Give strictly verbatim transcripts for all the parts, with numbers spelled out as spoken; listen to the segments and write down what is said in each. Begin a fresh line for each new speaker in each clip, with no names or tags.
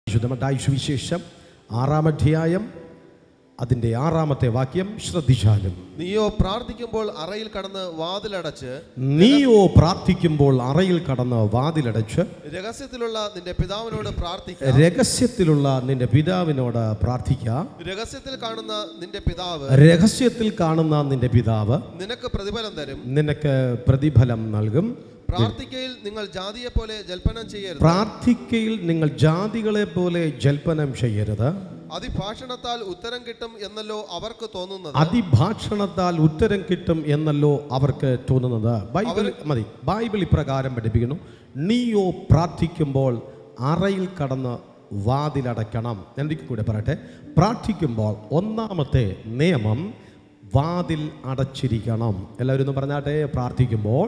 വിശുദ്ധമത്തായി സുവിശേഷം ആറാം അധ്യായം അതിൻ്റെ ആറാമത്തെ വാക്യം ശ്രദ്ധിച്ചാലും.
നീയോ പ്രാർത്ഥിക്കുമ്പോൾ അറയിൽ കടന്ന് വാതിലടച്ച്
നീയോ പ്രാർത്ഥിക്കുമ്പോൾ അറയിൽ കടന്ന് വാതിലടച്ച്
രഹസ്യത്തിലുള്ള നിന്റെ പിതാവിനോട് പ്രാർത്ഥിക്കുക.
രഹസ്യത്തിലുള്ള നിന്റെ പിതാവിനോട് പ്രാർത്ഥിക്കുക.
രഹസ്യത്തിൽ കാണുന്ന നിന്റെ പിതാവ്
രഹസ്യത്തിൽ കാണുന്ന നിന്റെ പിതാവ്
നിനക്ക് പ്രതിഫലം തരും.
നിനക്ക് പ്രതിഫലം നൽകും.
പ്രാർത്ഥിക്കയിൽ നിങ്ങൾ ജാതിയെ പോലെ ജൽപ്പനം ചെയ്യരുത്.
പ്രാർത്ഥിക്കയിൽ നിങ്ങൾ ജാതികളെ പോലെ ജൽപ്പനം ചെയ്യരുത്.
അതിഭാഷണത്താൽ ഉത്തരം കിട്ടും എന്നല്ലോ അവർക്ക് തോന്നുന്നത്.
അതിഭാഷണത്താൽ ഉത്തരം കിട്ടും എന്നല്ലോ അവർക്ക് തോന്നുന്നത്. ബൈബിൾ മതി. ബൈബിൾ ഇപ്രകാരം പഠിപ്പിക്കുന്നു, നീയോ പ്രാർത്ഥിക്കുമ്പോൾ അറയിൽ കടന്ന് വാതിലടയ്ക്കണം. എനിക്ക് കൂടെ പറയട്ടെ, പ്രാർത്ഥിക്കുമ്പോൾ ഒന്നാമത്തെ നിയമം വാതിൽ അടച്ചിരിക്കണം. എല്ലാവരും ഒന്ന് പറഞ്ഞാട്ടെ, പ്രാർത്ഥിക്കുമ്പോൾ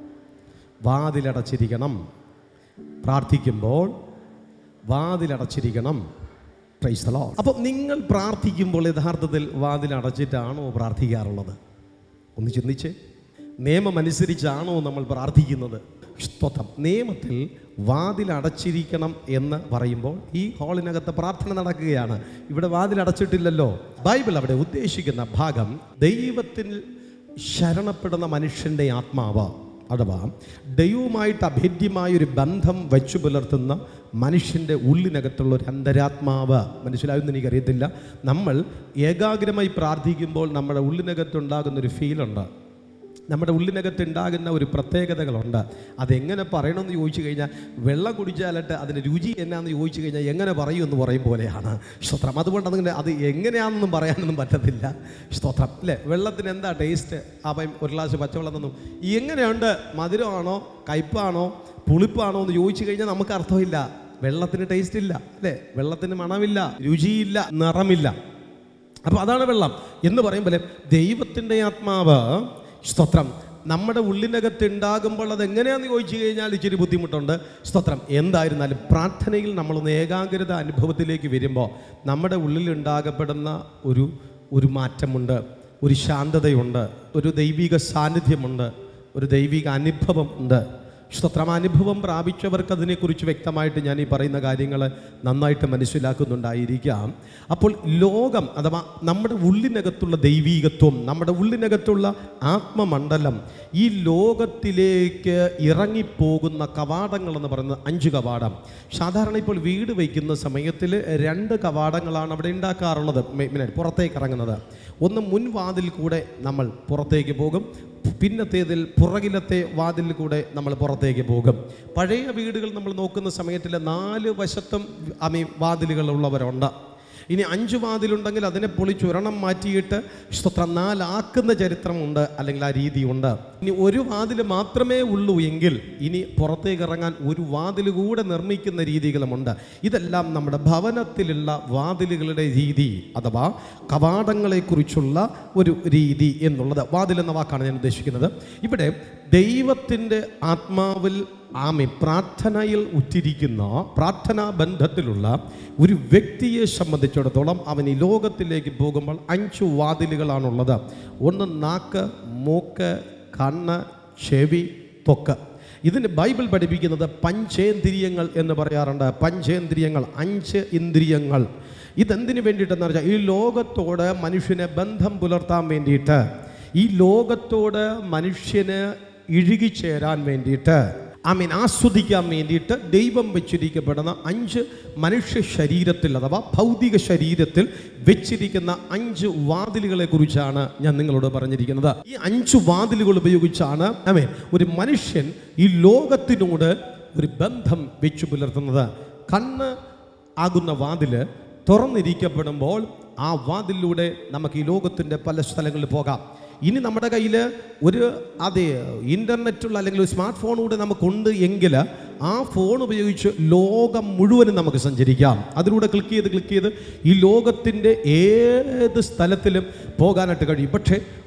വാതിലടച്ചിരിക്കണം. പ്രാർത്ഥിക്കുമ്പോൾ വാതിലടച്ചിരിക്കണം. Praise the Lord. അപ്പോൾ നിങ്ങൾ പ്രാർത്ഥിക്കുമ്പോൾ യഥാർത്ഥത്തിൽ വാതിലടച്ചിട്ടാണോ പ്രാർത്ഥിക്കാറുള്ളത്? ഒന്ന് ചിന്തിച്ച്. നിയമമനുസരിച്ചാണോ നമ്മൾ പ്രാർത്ഥിക്കുന്നത്? സ്തോത്രം. നിയമത്തിൽ വാതിലടച്ചിരിക്കണം എന്ന് പറയുമ്പോൾ ഈ ഹാളിനകത്ത് പ്രാർത്ഥന നടക്കുകയാണ്. ഇവിടെ വാതിലടച്ചിട്ടില്ലല്ലോ. ബൈബിൾ അവിടെ ഉദ്ദേശിക്കുന്ന ഭാഗം ദൈവത്തിൽ ശരണപ്പെടുന്ന മനുഷ്യൻ്റെ ആത്മാവ്, അഥവാ ദൈവവുമായിട്ട് അഭേദ്യമായൊരു ബന്ധം വച്ചു പുലർത്തുന്ന മനുഷ്യൻ്റെ ഉള്ളിനകത്തുള്ള ഒരു അന്തരാത്മാവ്. മനസ്സിലായെന്ന് എനിക്കറിയത്തില്ല. നമ്മൾ ഏകാഗ്രമായി പ്രാർത്ഥിക്കുമ്പോൾ നമ്മുടെ ഉള്ളിനകത്തുണ്ടാകുന്നൊരു ഫീലുണ്ട്, നമ്മുടെ ഉള്ളിനകത്തുണ്ടാകുന്ന ഒരു പ്രത്യേകതകളുണ്ട്. അതെങ്ങനെ പറയണമെന്ന് ചോദിച്ചു കഴിഞ്ഞാൽ, വെള്ളം കുടിച്ചാലിട്ട് അതിൻ്റെ രുചി എന്നാന്ന് ചോദിച്ചു കഴിഞ്ഞാൽ എങ്ങനെ പറയും എന്ന് പറയും പോലെയാണ്. സ്തോത്രം. അതുകൊണ്ട് അതിങ്ങനെ അത് എങ്ങനെയാണെന്നും പറയാനൊന്നും പറ്റത്തില്ല. സ്തോത്രം അല്ലേ? വെള്ളത്തിന് എന്താ ടേസ്റ്റ്? അപ്പം ഒരു ഗ്ലാസ് പച്ചവെള്ളം തന്നു, എങ്ങനെയുണ്ട്? മധുരമാണോ കയ്പ്പാണോ പുളിപ്പാണോ എന്ന് ചോദിച്ചു കഴിഞ്ഞാൽ നമുക്ക് അർത്ഥമില്ല. വെള്ളത്തിന് ടേസ്റ്റ് ഇല്ല അല്ലേ? വെള്ളത്തിന് മണമില്ല, രുചിയില്ല, നിറമില്ല. അപ്പോൾ അതാണ് വെള്ളം എന്ന് പറയുമ്പോൾ ദൈവത്തിൻ്റെ ആത്മാവ്, സ്തോത്രം, നമ്മുടെ ഉള്ളിനകത്ത് ഉണ്ടാകുമ്പോൾ അത് എങ്ങനെയാണെന്ന് ചോദിച്ചു കഴിഞ്ഞാൽ ഇച്ചിരി ബുദ്ധിമുട്ടുണ്ട്. സ്തോത്രം. എന്തായിരുന്നാലും പ്രാർത്ഥനയിൽ നമ്മളൊന്ന് ഏകാഗ്രത അനുഭവത്തിലേക്ക് വരുമ്പോൾ നമ്മുടെ ഉള്ളിൽ ഉണ്ടാകപ്പെടുന്ന ഒരു ഒരു മാറ്റമുണ്ട്, ഒരു ശാന്തതയുണ്ട്, ഒരു ദൈവിക സാന്നിധ്യമുണ്ട്, ഒരു ദൈവിക അനുഭവം ഉണ്ട്. സ്തോത്രം. അനുഭവം പ്രാപിച്ചവർക്ക് അതിനെക്കുറിച്ച് വ്യക്തമായിട്ട് ഞാൻ ഈ പറയുന്ന കാര്യങ്ങൾ നന്നായിട്ട് മനസ്സിലാക്കുന്നുണ്ടായിരിക്കാം. അപ്പോൾ ലോകം അഥവാ നമ്മുടെ ഉള്ളിനകത്തുള്ള ദൈവീകത്വം, നമ്മുടെ ഉള്ളിനകത്തുള്ള ആത്മമണ്ഡലം, ഈ ലോകത്തിലേക്ക് ഇറങ്ങിപ്പോകുന്ന കവാടങ്ങളെന്ന് പറയുന്നത് അഞ്ച് കവാടം. സാധാരണ ഇപ്പോൾ വീട് വയ്ക്കുന്ന സമയത്തിൽ രണ്ട് കവാടങ്ങളാണ് അവിടെ ഉണ്ടാക്കാറുള്ളത്, പുറത്തേക്ക് ഇറങ്ങുന്നത്. ഒന്ന് മുൻവാതിൽ കൂടെ നമ്മൾ പുറത്തേക്ക് പോകും, പിന്നത്തേതിൽ പുറകിലത്തെ വാതിലിൽ കൂടെ നമ്മൾ പുറത്തേക്ക് പോകും. പഴയ വീടുകൾ നമ്മൾ നോക്കുന്ന സമയത്തിൽ നാല് വശത്തും അമീ വാതിലുകളുള്ളവരുണ്ട്. ഇനി അഞ്ച് വാതിലുണ്ടെങ്കിൽ അതിനെ പൊളിച്ചൊരെണ്ണം മാറ്റിയിട്ട് സ്തോത്രം നാലാക്കുന്ന ചരിത്രമുണ്ട്, അല്ലെങ്കിൽ ആ രീതിയുണ്ട്. ഇനി ഒരു വാതിൽ മാത്രമേ ഉള്ളൂ എങ്കിൽ ഇനി പുറത്തേക്ക് ഇറങ്ങാൻ ഒരു വാതിൽ കൂടെ നിർമ്മിക്കുന്ന രീതികളുമുണ്ട്. ഇതെല്ലാം നമ്മുടെ ഭവനത്തിലുള്ള വാതിലുകളുടെ രീതി അഥവാ കവാടങ്ങളെക്കുറിച്ചുള്ള ഒരു രീതി എന്നുള്ളത്. വാതിൽ എന്ന വാക്കാണ് ഞാൻ ഉദ്ദേശിക്കുന്നത്. ഇവിടെ ദൈവത്തിൻ്റെ ആത്മാവിൽ ആമി പ്രാർത്ഥനയിൽ ഉറ്റിരിക്കുന്ന പ്രാർത്ഥനാ ബന്ധത്തിലുള്ള ഒരു വ്യക്തിയെ സംബന്ധിച്ചിടത്തോളം അവൻ ഈ ലോകത്തിലേക്ക് പോകുമ്പോൾ അഞ്ച് വാതിലുകളാണുള്ളത്. ഒന്ന് നാക്ക്, മൂക്ക്, കണ്ണ്, ചെവി, ത്വക്ക്. ഇതിന് ബൈബിൾ പഠിപ്പിക്കുന്നത് പഞ്ചേന്ദ്രിയങ്ങൾ എന്ന് പറയാറുണ്ട്. പഞ്ചേന്ദ്രിയങ്ങൾ, അഞ്ച് ഇന്ദ്രിയങ്ങൾ. ഇതെന്തിനു വേണ്ടിയിട്ടെന്ന് പറഞ്ഞാൽ ഈ ലോകത്തോട് മനുഷ്യനെ ബന്ധം പുലർത്താൻ വേണ്ടിയിട്ട്, ഈ ലോകത്തോട് മനുഷ്യന് ഇഴുകിച്ചേരാൻ വേണ്ടിയിട്ട്, ഐ മീൻ ആസ്വദിക്കാൻ വേണ്ടിയിട്ട് ദൈവം വെച്ചിരിക്കപ്പെടുന്ന അഞ്ച് മനുഷ്യ ശരീരത്തിൽ അഥവാ ഭൗതിക ശരീരത്തിൽ വെച്ചിരിക്കുന്ന അഞ്ച് വാതിലുകളെ കുറിച്ചാണ് ഞാൻ നിങ്ങളോട് പറഞ്ഞിരിക്കുന്നത്. ഈ അഞ്ച് വാതിലുകൾ ഉപയോഗിച്ചാണ് ഐ മീൻ ഒരു മനുഷ്യൻ ഈ ലോകത്തിനോട് ഒരു ബന്ധം വെച്ചു പുലർത്തുന്നത്. കണ്ണ് ആകുന്ന വാതില് തുറന്നിരിക്കപ്പെടുമ്പോൾ ആ വാതിലൂടെ നമുക്ക് ഈ ലോകത്തിൻ്റെ പല സ്ഥലങ്ങളിൽ പോകാം. ഇനി നമ്മുടെ കയ്യിൽ ഒരു അതെ ഇൻ്റർനെറ്റുള്ള അല്ലെങ്കിൽ ഒരു സ്മാർട്ട് ഫോൺ കൂടെ നമുക്കുണ്ട് എങ്കിൽ ആ ഫോൺ ഉപയോഗിച്ച് ലോകം മുഴുവനും നമുക്ക് സഞ്ചരിക്കാം. അതിലൂടെ ക്ലിക്ക് ചെയ്ത് ക്ലിക്ക് ചെയ്ത് ഈ ലോകത്തിൻ്റെ ഏത് സ്ഥലത്തിലും പോകാനായിട്ട് കഴിയും. പക്ഷേ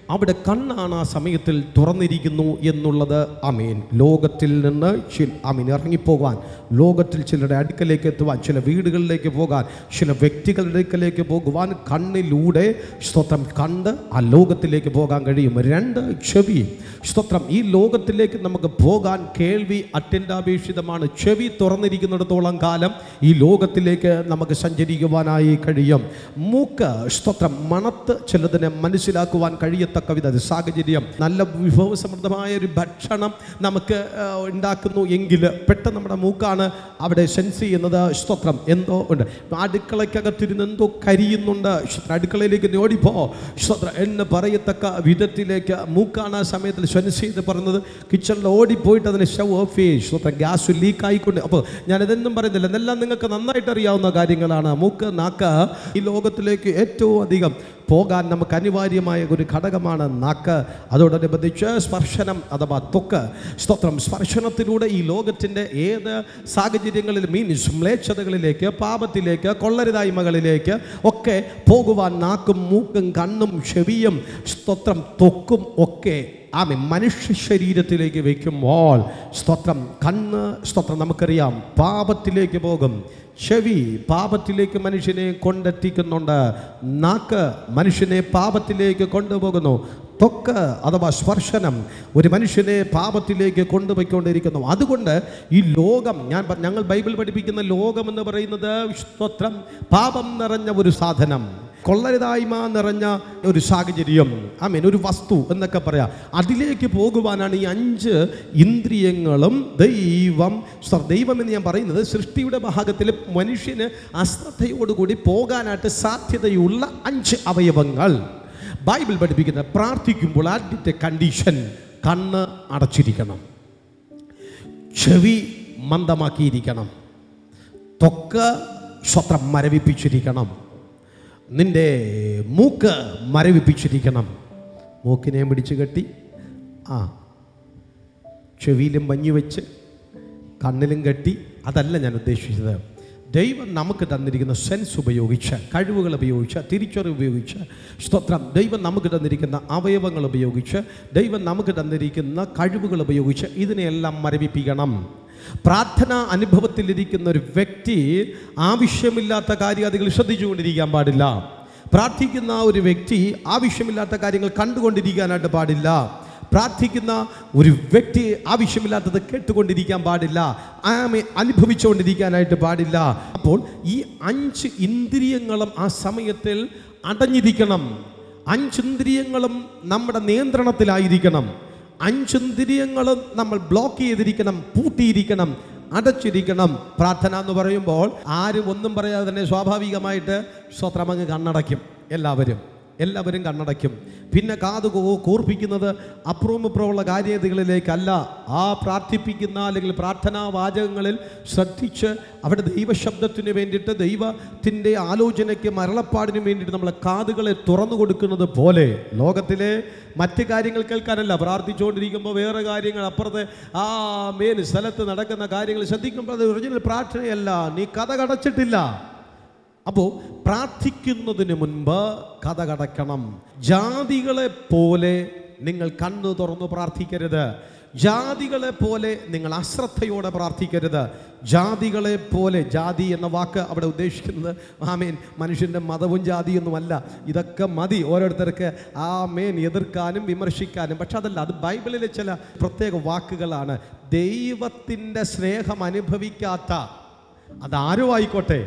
അവിടെ കണ്ണാണ് ആ സമയത്തിൽ തുറന്നിരിക്കുന്നു എന്നുള്ളത്. ആമേൻ. ലോകത്തിൽ നിന്ന് ആമീൻ ഇറങ്ങിപ്പോകാൻ, ലോകത്തിൽ ചിലരുടെ അടുക്കലേക്ക് എത്തുവാൻ, ചില വീടുകളിലേക്ക് പോകാൻ, ചില വ്യക്തികളുടെ അടുക്കലേക്ക് പോകുവാൻ കണ്ണിലൂടെ സ്തോത്രം കണ്ട് ആ ലോകത്തിലേക്ക് പോകാൻ കഴിയും. രണ്ട്, ചെവി. സ്തോത്രം ഈ ലോകത്തിലേക്ക് നമുക്ക് പോകാൻ കേൾവി അത്യന്താപേക്ഷിതമാണ്. ചെവി തുറന്നിരിക്കുന്നിടത്തോളം കാലം ഈ ലോകത്തിലേക്ക് നമുക്ക് സഞ്ചരിക്കുവാനായി കഴിയും. മൂക്ക് സ്തോത്രം മണത്ത് ചിലതിനെ മനസ്സിലാക്കുവാൻ കഴിയത്തക്ക വിധ സാഹചര്യം, നല്ല വിഭവസമൃദ്ധമായ ഒരു ഭക്ഷണം നമുക്ക് ഉണ്ടാക്കുന്നു എങ്കിൽ പെട്ടെന്ന് നമ്മുടെ മൂക്കാണ് അവിടെ സെൻസ് ചെയ്യുന്നത്. സ്തോത്രം എന്തോ ഉണ്ട്, അടുക്കളയ്ക്കകത്തിരുന്ന് എന്തോ കരിയുന്നുണ്ട്, അടുക്കളയിലേക്ക് ഓടിപ്പോ സ്തോത്രം എന്ന് പറയത്തക്ക വിധത്തിലേക്ക് മൂക്കാണ് ആ സമയത്തിൽ സെൻസ് ചെയ്ത് പറഞ്ഞത്. കിച്ചണിൽ ഓടിപ്പോയിട്ട് അതിന് സ്റ്റവ് ഓഫ് ചെയ്യും. സ്തോത്രം ഗ്യാസ് ലീക്ക് ആയിക്കൊണ്ട്. അപ്പോൾ ഞാനിതൊന്നും പറയുന്നില്ല, ഇതെല്ലാം നിങ്ങൾക്ക് നന്നായിട്ട് അറിയാവുന്ന കാര്യങ്ങളാണ്. മൂക്ക്, നാക്ക് ഈ ലോകത്തിലേക്ക് ഏറ്റവും അധികം പോകാൻ നമുക്ക് അനിവാര്യമായ ഒരു ഘടകമാണ് നാക്ക്. അതോടനുബന്ധിച്ച് സ്പർശനം അഥവാ ത്വക്ക്. സ്തോത്രം സ്പർശനത്തിലൂടെ ഈ ലോകത്തിൻ്റെ ഏത് സാഹചര്യങ്ങളിൽ മീൻസ് മ്ലേച്ഛതകളിലേക്ക്, പാപത്തിലേക്ക്, കൊള്ളരുതായ്മകളിലേക്ക് ഒക്കെ പോകുവാൻ നാക്കും മൂക്കും കണ്ണും ചെവിയും സ്തോത്രം ത്വക്കും ഒക്കെ ആമേ മനുഷ്യ ശരീരത്തിലേക്ക് വയ്ക്കുമ്പോൾ സ്തോത്രം കണ്ണ് സ്തോത്രം നമുക്കറിയാം പാപത്തിലേക്ക് പോകും. ചെവി പാപത്തിലേക്ക് മനുഷ്യനെ കൊണ്ടെത്തിക്കുന്നുണ്ട്. നാക്ക് മനുഷ്യനെ പാപത്തിലേക്ക് കൊണ്ടുപോകുന്നു. ത്വക്ക് അഥവാ സ്പർശനം ഒരു മനുഷ്യനെ പാപത്തിലേക്ക് കൊണ്ടുപോയിക്കൊണ്ടിരിക്കുന്നു. അതുകൊണ്ട് ഈ ലോകം, ഞാൻ ഞങ്ങൾ ബൈബിൾ പഠിപ്പിക്കുന്ന ലോകം എന്ന് പറയുന്നത് സ്തോത്രം പാപം നിറഞ്ഞ ഒരു സാധനം, കൊള്ളരുതായ്മ നിറഞ്ഞ ഒരു സാഹചര്യം, ആമേൻ, ഒരു വസ്തു എന്നൊക്കെ പറയാം. അതിലേക്ക് പോകുവാനാണ് ഈ അഞ്ച് ഇന്ദ്രിയങ്ങളും ദൈവം ദൈവം എന്ന് ഞാൻ പറയുന്നത് സൃഷ്ടിയുടെ ഭാഗത്തിൽ മനുഷ്യന് അശ്രദ്ധയോടുകൂടി പോകാനായിട്ട് സാധ്യതയുള്ള അഞ്ച് അവയവങ്ങൾ. ബൈബിൾ പഠിപ്പിക്കുന്ന പ്രാർത്ഥിക്കുമ്പോൾ ആദ്യത്തെ കണ്ടീഷൻ കണ്ണ് അടച്ചിരിക്കണം, ചെവി മന്ദമാക്കിയിരിക്കണം, ത്വക്ക് സ്വത്രം മരവിപ്പിച്ചിരിക്കണം, നിന്റെ മൂക്ക് മരവിപ്പിച്ചിരിക്കണം. മൂക്കിനെ പിടിച്ച് കെട്ടി ആ ചെവിയിലും മഞ്ഞു വെച്ച് കണ്ണിലും കെട്ടി, അതല്ല ഞാൻ ഉദ്ദേശിച്ചത്. ദൈവം നമുക്ക് തന്നിരിക്കുന്ന സെൻസ് ഉപയോഗിച്ച്, കഴിവുകൾ ഉപയോഗിച്ച്, തിരിച്ചറിവ് ഉപയോഗിച്ച് സ്തോത്രം ദൈവം നമുക്ക് തന്നിരിക്കുന്ന അവയവങ്ങൾ ഉപയോഗിച്ച്, ദൈവം നമുക്ക് തന്നിരിക്കുന്ന കഴിവുകൾ ഉപയോഗിച്ച് ഇതിനെയെല്ലാം മരവിപ്പിക്കണം. പ്രാർത്ഥന അനുഭവത്തിലിരിക്കുന്ന ഒരു വ്യക്തി ആവശ്യമില്ലാത്ത കാര്യങ്ങൾ ശ്രദ്ധിച്ചുകൊണ്ടിരിക്കാൻ പാടില്ല. പ്രാർത്ഥിക്കുന്ന ഒരു വ്യക്തി ആവശ്യമില്ലാത്ത കാര്യങ്ങൾ കണ്ടുകൊണ്ടിരിക്കാനായിട്ട് പാടില്ല. പ്രാർത്ഥിക്കുന്ന ഒരു വ്യക്തി ആവശ്യമില്ലാത്തത് കേട്ടുകൊണ്ടിരിക്കാൻ പാടില്ല, ആമേ അനുഭവിച്ചുകൊണ്ടിരിക്കാനായിട്ട് പാടില്ല. അപ്പോൾ ഈ അഞ്ച് ഇന്ദ്രിയങ്ങളും ആ സമയത്തിൽ അടഞ്ഞിരിക്കണം. അഞ്ചിന്ദ്രിയങ്ങളും നമ്മുടെ നിയന്ത്രണത്തിലായിരിക്കണം. അഞ്ചിന്ദ്രിയങ്ങളും നമ്മൾ ബ്ലോക്ക് ചെയ്തിരിക്കണം, പൂട്ടിയിരിക്കണം, അടച്ചിരിക്കണം. പ്രാർത്ഥന എന്ന് പറയുമ്പോൾ ആരും ഒന്നും പറയാതെ തന്നെ സ്വാഭാവികമായിട്ട് സ്തോത്രം അങ്ങ് കണ്ണടയ്ക്കും. എല്ലാവരും എല്ലാവരും കണ്ണടയ്ക്കും. പിന്നെ കാത് കൂർപ്പിക്കുന്നത് അപ്പുറവും ഇപ്പുറമുള്ള കാര്യങ്ങളിലേക്കല്ല, ആ പ്രാർത്ഥിപ്പിക്കുന്ന അല്ലെങ്കിൽ പ്രാർത്ഥനാ വാചകങ്ങളിൽ ശ്രദ്ധിച്ച് അവിടെ ദൈവശബ്ദത്തിന് വേണ്ടിയിട്ട്, ദൈവത്തിൻ്റെ ആലോചനയ്ക്ക് മരളപ്പാടിന് വേണ്ടിയിട്ട് നമ്മളെ കാതുകളെ തുറന്നു കൊടുക്കുന്നത് പോലെ ലോകത്തിലെ മറ്റ് കാര്യങ്ങൾ കേൾക്കാനല്ല, പ്രാർത്ഥിച്ചുകൊണ്ടിരിക്കുമ്പോൾ വേറെ കാര്യങ്ങൾ അപ്പുറത്തെ ആ മേൽ സ്ഥലത്ത് നടക്കുന്ന കാര്യങ്ങൾ ശ്രദ്ധിക്കുമ്പോൾ അത് ഒറിജിനൽ പ്രാർത്ഥനയല്ല, നീ കഥ കടച്ചിട്ടില്ല. അപ്പോൾ പ്രാർത്ഥിക്കുന്നതിന് മുൻപ് കഥ കടക്കണം. ജാതികളെ പോലെ നിങ്ങൾ കണ്ണു തുറന്നു പ്രാർത്ഥിക്കരുത്. ജാതികളെ പോലെ നിങ്ങൾ അശ്രദ്ധയോടെ പ്രാർത്ഥിക്കരുത്. ജാതികളെ പോലെ, ജാതി എന്ന വാക്ക് അവിടെ ഉദ്ദേശിക്കുന്നത് ആമേൻ മനുഷ്യൻ്റെ മതവും ജാതിയൊന്നുമല്ല. ഇതൊക്കെ മതി ഓരോരുത്തർക്ക് ആമേൻ എതിർക്കാനും വിമർശിക്കാനും. പക്ഷെ അതല്ല, അത് ബൈബിളിലെ ചില പ്രത്യേക വാക്കുകളാണ്. ദൈവത്തിൻ്റെ സ്നേഹം അനുഭവിക്കാത്ത, അതാരോ ആയിക്കോട്ടെ,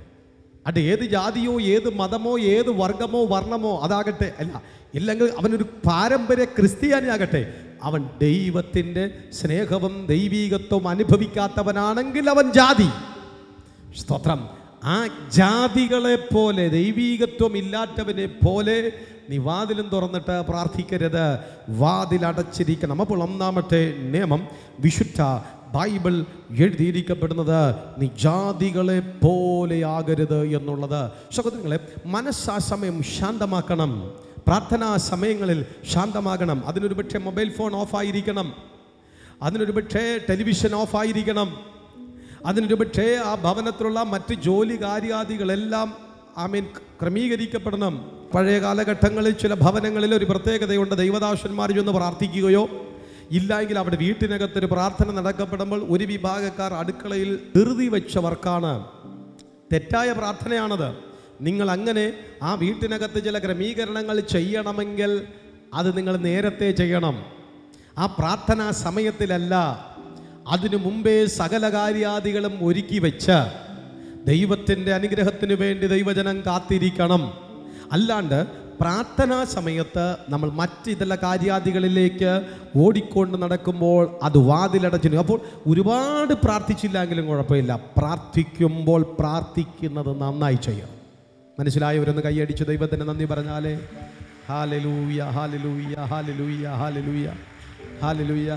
അത് ഏത് ജാതിയോ ഏത് മതമോ ഏത് വർഗമോ വർണ്ണമോ അതാകട്ടെ, അല്ല, ഇല്ലെങ്കിൽ അവനൊരു പാരമ്പര്യ ക്രിസ്ത്യാനി ആകട്ടെ, അവൻ ദൈവത്തിൻ്റെ സ്നേഹവും ദൈവീകത്വവും അനുഭവിക്കാത്തവനാണെങ്കിൽ അവൻ ജാതി. സ്തോത്രം. ആ ജാതികളെ പോലെ, ദൈവീകത്വം ഇല്ലാത്തവനെ പോലെ നീ വാതിലും തുറന്നിട്ട് പ്രാർത്ഥിക്കരുത്, വാതിലടച്ചിരിക്കണം. അപ്പോൾ ഒന്നാമത്തെ നിയമം, വിശുദ്ധ ബൈബിൾ എഴുതിയിരിക്കപ്പെടുന്നത് നീ ജാതികളെ പോലെയാകരുത് എന്നുള്ളത്. സഹോദരങ്ങളെ, മനസ്സാ സമയം ശാന്തമാക്കണം. പ്രാർത്ഥനാ സമയങ്ങളിൽ ശാന്തമാകണം. അതിനൊരു പക്ഷേ മൊബൈൽ ഫോൺ ഓഫായിരിക്കണം, അതിനൊരു പക്ഷേ ടെലിവിഷൻ ഓഫായിരിക്കണം, അതിനൊരു പക്ഷേ ആ ഭവനത്തിലുള്ള മറ്റ് ജോലി കാര്യാദികളെല്ലാം ആമേൻ ക്രമീകരിക്കപ്പെടണം. പഴയ കാലഘട്ടങ്ങളിൽ ചില ഭവനങ്ങളിൽ ഒരു പ്രത്യേകതയുണ്ട്. ദൈവദാസന്മാർ ചെന്ന് പ്രാർത്ഥിക്കുകയോ ഇല്ലെങ്കിൽ അവിടെ വീട്ടിനകത്തൊരു പ്രാർത്ഥന നടക്കപ്പെടുമ്പോൾ ഒരു വിഭാഗക്കാർ അടുക്കളയിൽ ധൃതി വെച്ചവർക്കാണ്. തെറ്റായ പ്രാർത്ഥനയാണത്. നിങ്ങൾ അങ്ങനെ ആ വീട്ടിനകത്ത് ചില ക്രമീകരണങ്ങൾ ചെയ്യണമെങ്കിൽ അത് നിങ്ങൾ നേരത്തെ ചെയ്യണം. ആ പ്രാർത്ഥനാ സമയത്തിലല്ല, അതിനു മുമ്പേ സകല കാര്യാദികളും ഒരുക്കി വെച്ച് ദൈവത്തിൻ്റെ അനുഗ്രഹത്തിന് വേണ്ടി ദൈവജനം കാത്തിരിക്കണം. അല്ലാണ്ട് പ്രാർത്ഥനാ സമയത്ത് നമ്മൾ മറ്റ് ഇതര കാര്യാദികളിലേക്ക് ഓടിക്കൊണ്ട് നടക്കുമ്പോൾ അത് വാതിലടച്ചിടും. അപ്പോൾ ഒരുപാട് പ്രാർത്ഥിച്ചില്ലെങ്കിലും കുഴപ്പമില്ല, പ്രാർത്ഥിക്കുമ്പോൾ പ്രാർത്ഥിക്കുന്നത് നന്നായി ചെയ്യണം. മനസ്സിലായവരൊന്ന് കൈയടിച്ച് ദൈവത്തിന് നന്ദി പറഞ്ഞാലേ. Hallelujah, hallelujah, hallelujah, hallelujah, hallelujah.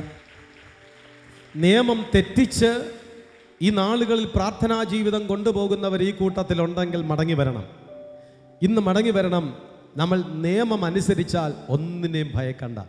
നിയമം തെറ്റിച്ച് ഈ നാളുകളിൽ പ്രാർത്ഥനാ ജീവിതം കൊണ്ടുപോകുന്നവർ ഈ കൂട്ടത്തിലുണ്ടെങ്കിൽ മടങ്ങി വരണം. ഇന്ന് മടങ്ങി വരണം. നമ്മൾ നിയമം അനുസരിച്ചാൽ ഒന്നിനെയും ഭയക്കണ്ട.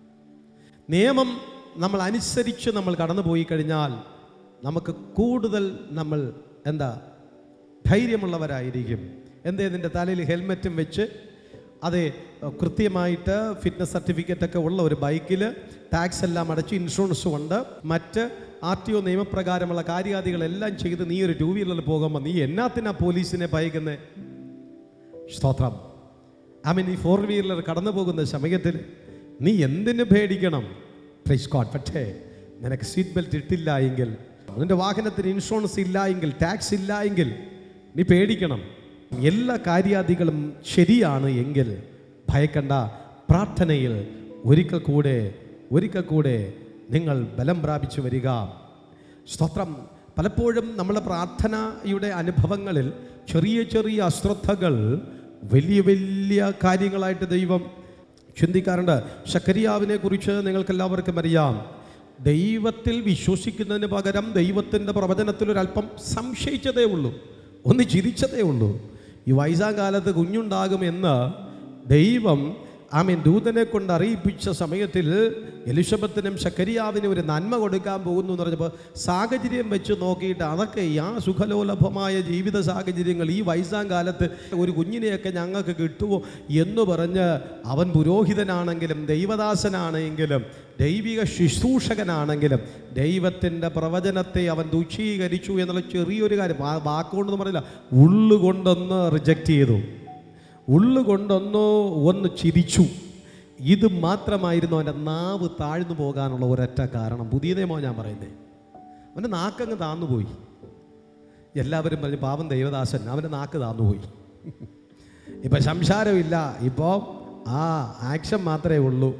നിയമം നമ്മൾ അനുസരിച്ച് നമ്മൾ കടന്നു പോയി കഴിഞ്ഞാൽ നമുക്ക് കൂടുതൽ നമ്മൾ എന്താ ധൈര്യമുള്ളവരായിരിക്കും. എന്തേ നിൻ്റെ തലയിൽ ഹെൽമെറ്റും വെച്ച് അതെ കൃത്യമായിട്ട് ഫിറ്റ്നസ് സർട്ടിഫിക്കറ്റൊക്കെ ഉള്ള ഒരു ബൈക്കിൽ ടാക്സ് എല്ലാം അടച്ച് ഇൻഷുറൻസും ഉണ്ട്, മറ്റ് ആർ ടി ഒ നിയമപ്രകാരമുള്ള കാര്യാദികളെല്ലാം ചെയ്ത് നീ ഒരു ടൂ വീലറിൽ പോകുമ്പോൾ നീ എന്നാത്തിനാ പോലീസിനെ ഭയക്കുന്നേ? സ്തോത്രം. ഐ മീൻ ഈ ഫോർ വീലർ കടന്നു പോകുന്ന സമയത്തിൽ നീ എന്തിനു പേടിക്കണം? Praise God. പക്ഷേ നിനക്ക് സീറ്റ് ബെൽറ്റ് ഇട്ടില്ല എങ്കിൽ, നിൻ്റെ വാഹനത്തിന് ഇൻഷുറൻസ് ഇല്ല എങ്കിൽ, ടാക്സ് ഇല്ല എങ്കിൽ നീ പേടിക്കണം. എല്ലാ കാര്യാദികളും ശരിയാണ് എങ്കിൽ ഭയക്കണ്ട. പ്രാർത്ഥനയിൽ ഒരിക്കൽ കൂടെ ഒരിക്കൽ കൂടെ നിങ്ങൾ ബലം പ്രാപിച്ചു വരിക. സ്തോത്രം. പലപ്പോഴും നമ്മുടെ പ്രാർത്ഥനയുടെ അനുഭവങ്ങളിൽ ചെറിയ ചെറിയ അശ്രദ്ധകൾ വലിയ വലിയ കാര്യങ്ങളായിട്ട് ദൈവം ചിന്തിക്കാറുണ്ട്. ശക്കരിയാവിനെ കുറിച്ച് നിങ്ങൾക്കെല്ലാവർക്കും അറിയാം. ദൈവത്തിൽ വിശ്വസിക്കുന്നതിന് പകരം ദൈവത്തിൻ്റെ പ്രവചനത്തിലൊരല്പം സംശയിച്ചതേ ഉള്ളൂ, ഒന്ന് ചിരിച്ചതേ ഉള്ളൂ. ഈ വയസ്സാം കാലത്ത് കുഞ്ഞുണ്ടാകുമെന്ന് ദൈവം ആമീൻ ദൂതനെ കൊണ്ട് അറിയിപ്പിച്ച സമയത്തിൽ എലിശബത്തിനും ശക്കരിയാവിനും ഒരു നന്മ കൊടുക്കാൻ പോകുന്നു എന്ന് പറഞ്ഞപ്പോൾ സാഹചര്യം വെച്ച് നോക്കിയിട്ട് അതൊക്കെ ആ സുഖലോലഭമായ ജീവിത സാഹചര്യങ്ങൾ ഈ വയസ്സാം കാലത്ത് ഒരു കുഞ്ഞിനെയൊക്കെ ഞങ്ങൾക്ക് കിട്ടുമോ എന്ന് പറഞ്ഞ് അവൻ പുരോഹിതനാണെങ്കിലും ദൈവദാസനാണെങ്കിലും ദൈവിക ശുശ്രൂഷകനാണെങ്കിലും ദൈവത്തിൻ്റെ പ്രവചനത്തെ അവൻ തുച്ഛീകരിച്ചു എന്നുള്ള ചെറിയൊരു കാര്യം വാക്കുകൊണ്ടൊന്നും പറയില്ല, ഉള്ളുകൊണ്ടൊന്ന് റിജക്റ്റ് ചെയ്തു, ഉള്ളുകൊണ്ടൊന്നോ ഒന്ന് ചിരിച്ചു. ഇത് മാത്രമായിരുന്നു അവൻ്റെ നാവ് താഴ്ന്നു പോകാനുള്ള ഒരൊറ്റ കാരണം. പുതിയ നിയമമാണ് ഞാൻ പറയുന്നത്. അവൻ്റെ നാക്കങ്ങ് താന്നുപോയി. എല്ലാവരും പറഞ്ഞു പാവം ദൈവദാസൻ, അവൻ്റെ നാക്ക് താന്നുപോയി. ഇപ്പം സംസാരമില്ല, ഇപ്പോൾ ആ ആക്ഷൻ മാത്രമേ ഉള്ളൂ.